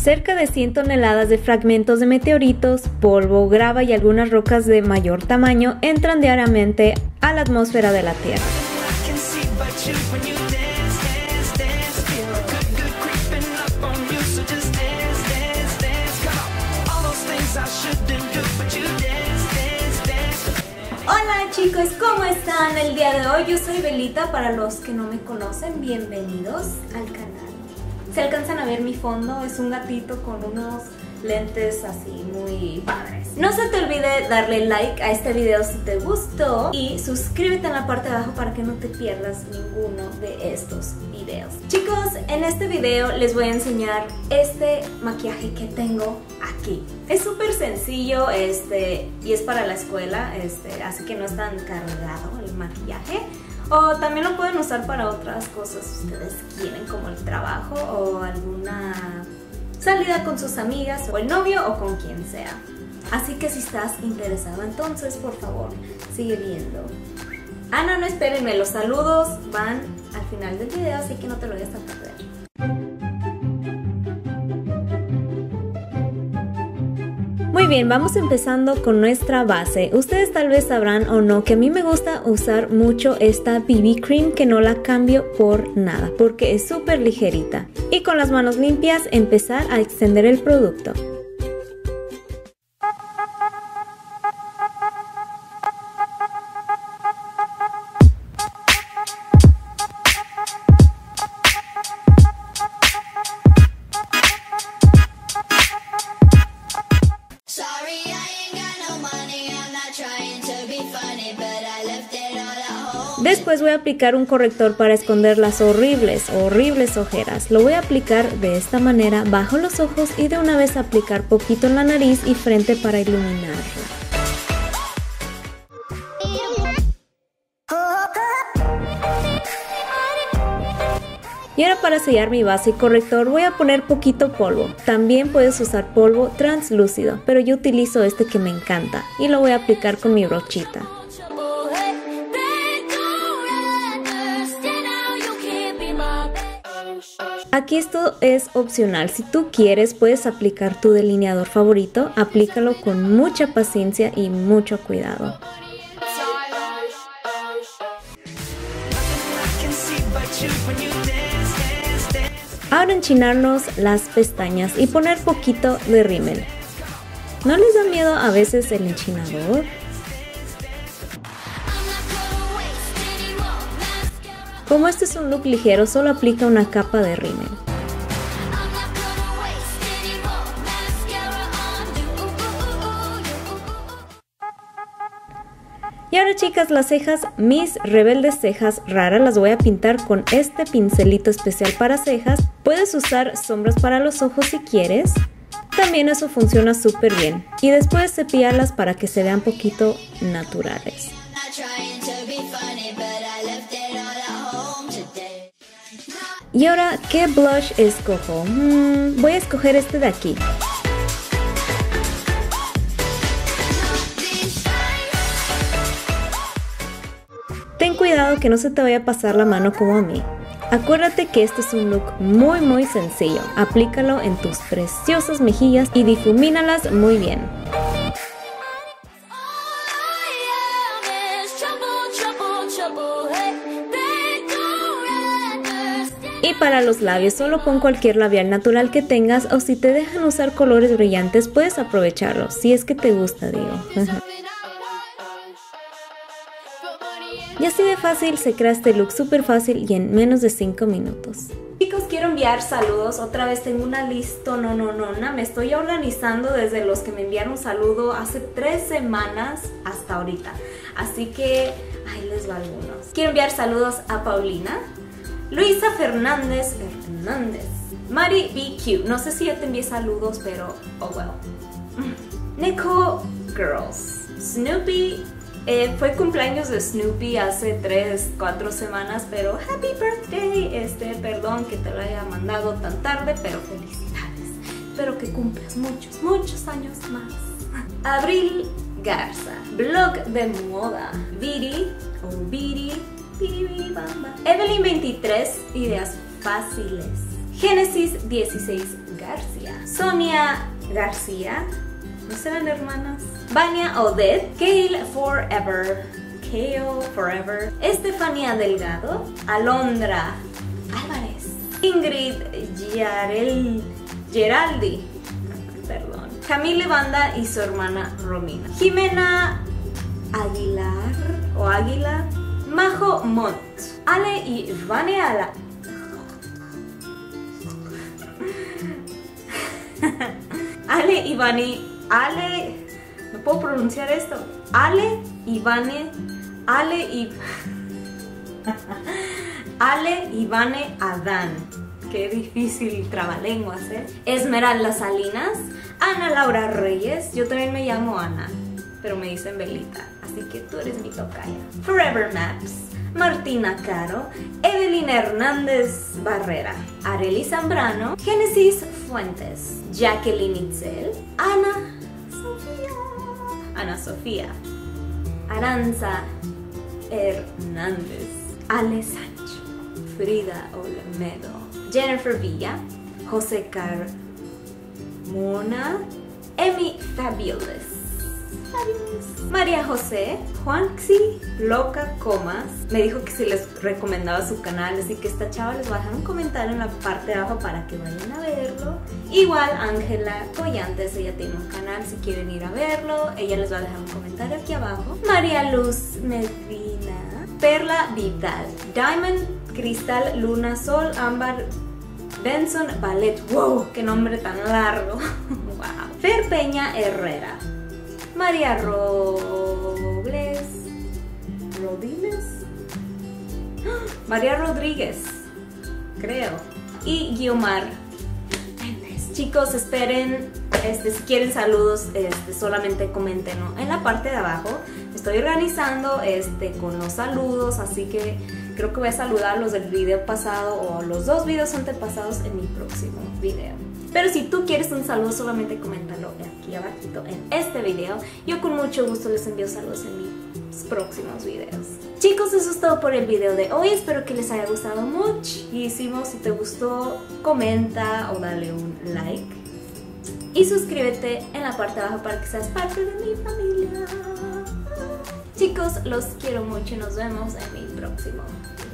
Cerca de 100 toneladas de fragmentos de meteoritos, polvo, grava y algunas rocas de mayor tamaño entran diariamente a la atmósfera de la Tierra. Hola chicos, ¿cómo están el día de hoy? Yo soy Belita, para los que no me conocen, bienvenidos al canal. Si alcanzan a ver mi fondo, es un gatito con unos lentes así muy padres. No se te olvide darle like a este video si te gustó y suscríbete en la parte de abajo para que no te pierdas ninguno de estos videos. Chicos, en este video les voy a enseñar este maquillaje que tengo aquí. Es súper sencillo y es para la escuela, así que no es tan cargado el maquillaje. O también lo pueden usar para otras cosas si ustedes quieren, como el trabajo o alguna salida con sus amigas o el novio o con quien sea. Así que si estás interesado, entonces por favor sigue viendo. No, espérenme, los saludos van al final del video, así que no te lo vayas a perder. Muy bien, vamos empezando con nuestra base. Ustedes tal vez sabrán o no que a mí me gusta usar mucho esta BB Cream, que no la cambio por nada porque es súper ligerita. Y con las manos limpias empezar a extender el producto. Después voy a aplicar un corrector para esconder las horribles ojeras. Lo voy a aplicar de esta manera bajo los ojos y de una vez aplicar poquito en la nariz y frente para iluminarla. Y ahora para sellar mi base y corrector voy a poner poquito polvo. También puedes usar polvo translúcido, pero yo utilizo este que me encanta y lo voy a aplicar con mi brochita. Aquí esto es opcional, si tú quieres puedes aplicar tu delineador favorito, aplícalo con mucha paciencia y mucho cuidado. Ahora enchinarnos las pestañas y poner poquito de rímel. ¿No les da miedo a veces el enchinador? Como este es un look ligero, solo aplica una capa de rímel. Y ahora chicas, las cejas, mis rebeldes cejas raras, las voy a pintar con este pincelito especial para cejas. Puedes usar sombras para los ojos si quieres. También eso funciona súper bien. Y después cepillarlas para que se vean poquito naturales. Y ahora, ¿qué blush escojo? Voy a escoger este de aquí. Ten cuidado que no se te vaya a pasar la mano como a mí. Acuérdate que este es un look muy sencillo. Aplícalo en tus preciosas mejillas y difumínalas muy bien. Y para los labios solo pon cualquier labial natural que tengas, o si te dejan usar colores brillantes puedes aprovecharlos, si es que te gusta, digo. Y así de fácil se crea este look súper fácil y en menos de 5 minutos. Chicos, quiero enviar saludos. Otra vez tengo una listonononona. Me estoy organizando desde los que me enviaron un saludo hace 3 semanas hasta ahorita. Así que ahí les va algunos. Quiero enviar saludos a Paulina, Luisa Fernández, Mari BQ, no sé si ya te envié saludos, pero oh well. Nico Girls, Snoopy, fue cumpleaños de Snoopy hace 3-4 semanas, pero happy birthday, perdón que te lo haya mandado tan tarde, pero felicidades, espero que cumplas muchos años más. Abril Garza, blog de moda, Viri o Viri, Evelyn 23, ideas fáciles. Génesis 16 García, Sonia García, ¿no serán hermanas? Vania Odette, Kale Forever, Estefanía Delgado, Alondra Álvarez, Ingrid Geraldi, perdón, Camille Banda y su hermana Romina, Jimena Aguilar, Majo Mont, Ale y Vane no puedo pronunciar esto. Ale y Vane Adán. Qué difícil trabalenguas, ¿eh? Esmeralda Salinas, Ana Laura Reyes, yo también me llamo Ana, pero me dicen Belita, así que tú eres mi tocaya. Forever Maps, Martina Caro, Evelyn Hernández Barrera, Arely Zambrano, Génesis Fuentes, Jacqueline Itzel, Ana Sofía, Aranza Hernández, Ale Sancho, Frida Olmedo, Jennifer Villa, José Carmona, Emi Fabulous, María José, Juanxi Loca Comas, me dijo que si les recomendaba su canal, así que esta chava les va a dejar un comentario en la parte de abajo para que vayan a verlo. Igual Ángela Collantes, ella tiene un canal, si quieren ir a verlo, ella les va a dejar un comentario aquí abajo. María Luz Medina, Perla Vidal, Diamond, Cristal, Luna, Sol, Ámbar, Benson, Ballet, wow, qué nombre tan largo. Wow. Fer Peña Herrera, María María Rodríguez, creo, y Guiomar Méndez. Chicos, esperen, si quieren saludos, solamente coméntenlo en la parte de abajo. Estoy organizando con los saludos, así que creo que voy a saludar los del video pasado o los dos videos antepasados en mi próximo video. Pero si tú quieres un saludo, solamente coméntalo aquí abajito en este video. Yo con mucho gusto les envío saludos en mis próximos videos. Chicos, eso es todo por el video de hoy. Espero que les haya gustado muchísimo. Si te gustó, comenta o dale un like. Y suscríbete en la parte de abajo para que seas parte de mi familia. Chicos, los quiero mucho y nos vemos en mi próximo